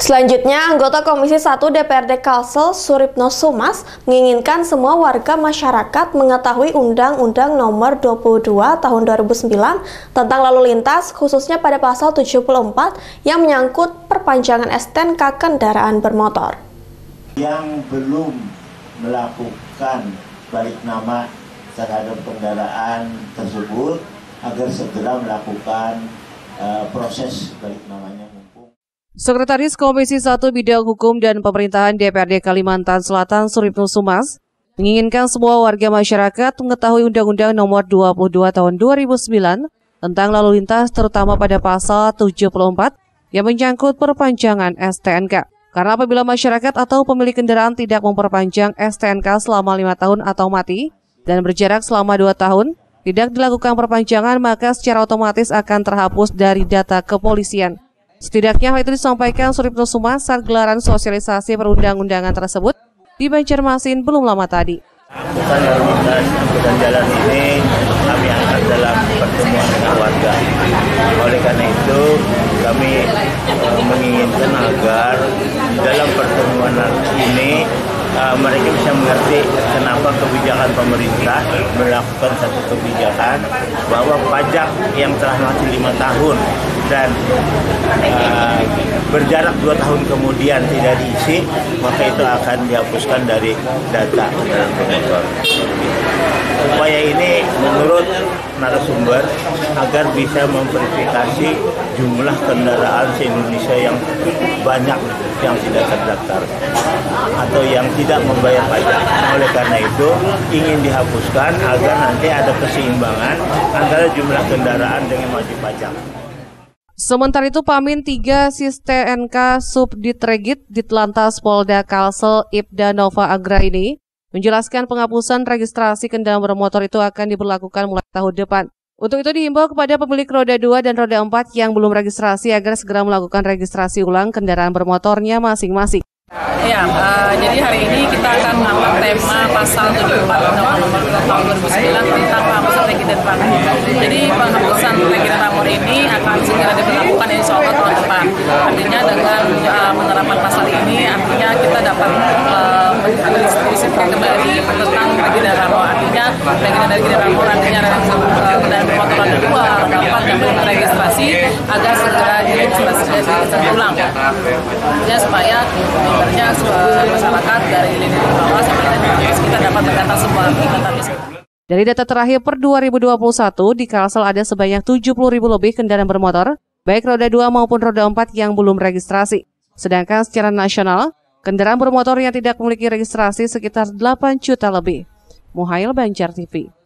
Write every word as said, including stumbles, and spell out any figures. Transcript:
Selanjutnya, anggota Komisi satu D P R D Kalsel Suripno Sumas menginginkan semua warga masyarakat mengetahui Undang-Undang Nomor dua puluh dua Tahun dua ribu sembilan tentang lalu lintas, khususnya pada pasal tujuh puluh empat yang menyangkut perpanjangan S T N K kendaraan bermotor. Yang belum melakukan balik nama terhadap kendaraan tersebut agar segera melakukan uh, proses balik namanya. Sekretaris Komisi satu Bidang Hukum dan Pemerintahan D P R D Kalimantan Selatan Suripno Sumas menginginkan semua warga masyarakat mengetahui Undang-Undang Nomor dua puluh dua Tahun dua ribu sembilan tentang lalu lintas, terutama pada pasal tujuh puluh empat yang menyangkut perpanjangan S T N K. Karena apabila masyarakat atau pemilik kendaraan tidak memperpanjang S T N K selama lima tahun atau mati dan berjarak selama dua tahun, tidak dilakukan perpanjangan, maka secara otomatis akan terhapus dari data kepolisian. Setidaknya hal itu disampaikan Suripno Sumas saat gelaran sosialisasi perundang-undangan tersebut di Banjarmasin belum lama tadi. Bukan lalu lintas angkutan jalan ini kami angkat dalam pertemuan dengan warga. Oleh karena itu kami uh, menginginkan agar dalam pertemuan ini uh, mereka bisa mengerti kenapa kebijakan pemerintah melakukan satu kebijakan bahwa pajak yang telah mati lima tahun dan uh, berjarak dua tahun kemudian tidak diisi, maka itu akan dihapuskan dari data kendaraan bermotor. Upaya ini menurut narasumber agar bisa memverifikasi jumlah kendaraan se-Indonesia yang banyak yang tidak terdaftar atau yang tidak membayar pajak. Oleh karena itu ingin dihapuskan agar nanti ada keseimbangan antara jumlah kendaraan dengan wajib pajak. Sementara itu, Pamin tiga Sis T N K Subditregit Ditlantas Polda Kalsel Ibda Nova Agra ini menjelaskan penghapusan registrasi kendaraan bermotor itu akan diberlakukan mulai tahun depan. Untuk itu dihimbau kepada pemilik roda dua dan roda empat yang belum registrasi agar segera melakukan registrasi ulang kendaraan bermotornya masing-masing. Ya, uh, jadi hari ini kita akan mengangkat tema pasal tujuh puluh empat Undang-Undang Nomor dua tahun dua ribu sembilan tentang penghapusan regi dan pamor. Jadi penghapusan regi dan pamor ini akan segera diberlakukan insya Allah tahun depan. Artinya dengan uh, penerapan pasal ini, artinya kita dapat uh, mendiskusikan kembali tentang regi dan pamor. Artinya regi dan regi dan pamor artinya uh, kendaraan bermotor roda dua, roda empat yang belum registrasi agar segera diregistrasi ulang. Artinya supaya sebenarnya masyarakat dari lini bawah sampai lini atas kita dapat mendata semua database. Dari data terakhir per dua ribu dua puluh satu, di Kalsel ada sebanyak tujuh puluh ribu lebih kendaraan bermotor, baik roda dua maupun roda empat yang belum registrasi. Sedangkan secara nasional, kendaraan bermotor yang tidak memiliki registrasi sekitar delapan juta lebih. Muhail, Banjar T V.